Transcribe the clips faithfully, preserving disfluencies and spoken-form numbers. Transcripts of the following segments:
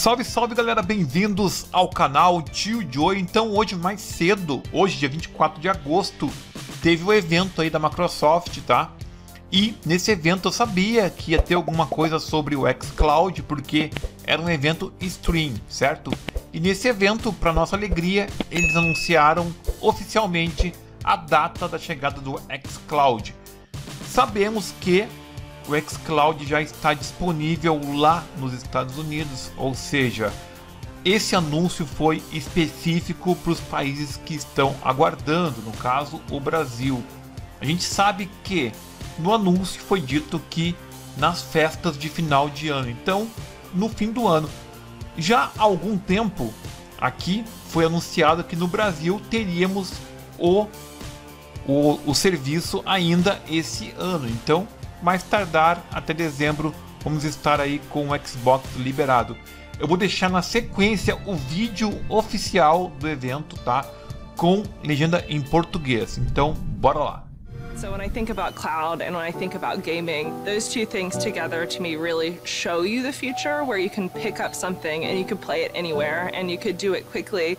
Salve, salve galera, bem-vindos ao canal Tio Joe. Então hoje mais cedo, hoje dia vinte e quatro de agosto, teve o evento aí da Microsoft, tá? E nesse evento eu sabia que ia ter alguma coisa sobre o xCloud, porque era um evento stream, certo? E nesse evento, para nossa alegria, eles anunciaram oficialmente a data da chegada do xCloud. Sabemos que o xCloud já está disponível lá nos Estados Unidos, ou seja, esse anúncio foi específico para os países que estão aguardando, no caso o Brasil. A gente sabe que no anúncio foi dito que nas festas de final de ano, então no fim do ano. Já há algum tempo aqui foi anunciado que no Brasil teríamos o, o, o serviço ainda esse ano, então mais tardar até dezembro vamos estar aí com o Xbox liberado. Eu vou deixar na sequência o vídeo oficial do evento, tá? Com legenda em português. Então, bora lá. So when I think about cloud and when I think about gaming, those two things together to me really show you the future where you can pick up something and you can play it anywhere and you could do it quickly.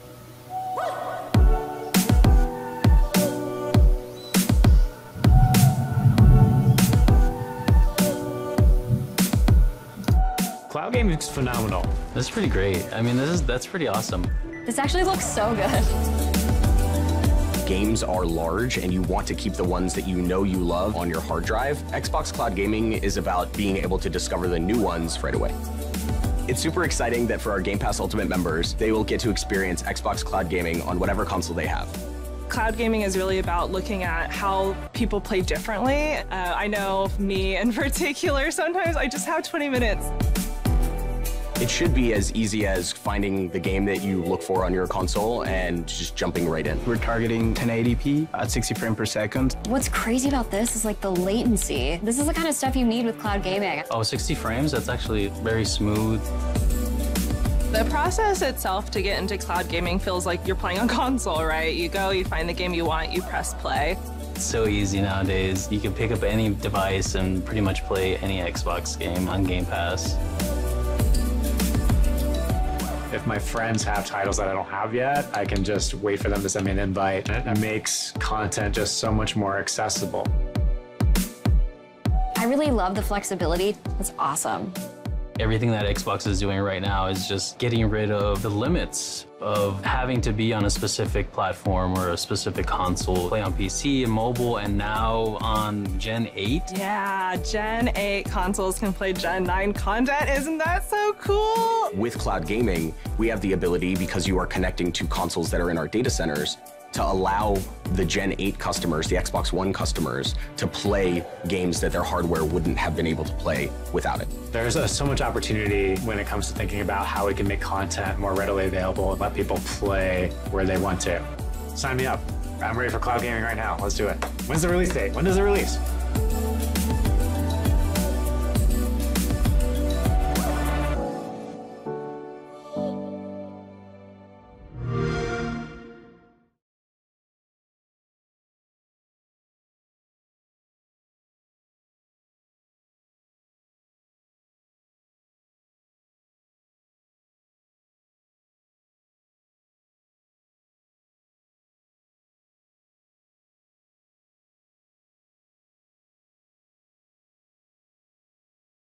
Cloud gaming is phenomenal. This is pretty great. I mean, this is that's pretty awesome. This actually looks so good. Games are large and you want to keep the ones that you know you love on your hard drive. Xbox Cloud Gaming is about being able to discover the new ones right away. It's super exciting that for our Game Pass Ultimate members, they will get to experience Xbox Cloud Gaming on whatever console they have. Cloud gaming is really about looking at how people play differently. Uh, I know me in particular, sometimes I just have twenty minutes. It should be as easy as finding the game that you look for on your console and just jumping right in. We're targeting ten eighty p at sixty frames per second. What's crazy about this is like the latency. This is the kind of stuff you need with cloud gaming. Oh, sixty frames? That's actually very smooth. The process itself to get into cloud gaming feels like you're playing on console, right? You go, you find the game you want, you press play. It's so easy nowadays. You can pick up any device and pretty much play any Xbox game on Game Pass. If my friends have titles that I don't have yet, I can just wait for them to send me an invite. And it makes content just so much more accessible. I really love the flexibility. It's awesome. Everything that Xbox is doing right now is just getting rid of the limits of having to be on a specific platform or a specific console. Play on P C and mobile, and now on Gen eight. Yeah, Gen eight consoles can play Gen nine content. Isn't that so cool? With cloud gaming, we have the ability, because you are connecting to consoles that are in our data centers, to allow the Gen eight customers, the Xbox One customers, to play games that their hardware wouldn't have been able to play without it. There's uh, so much opportunity when it comes to thinking about how we can make content more readily available and let people play where they want to. Sign me up. I'm ready for cloud gaming right now. Let's do it. When's the release date? When does it release?